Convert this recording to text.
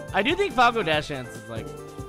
I do think Falco dash dance is like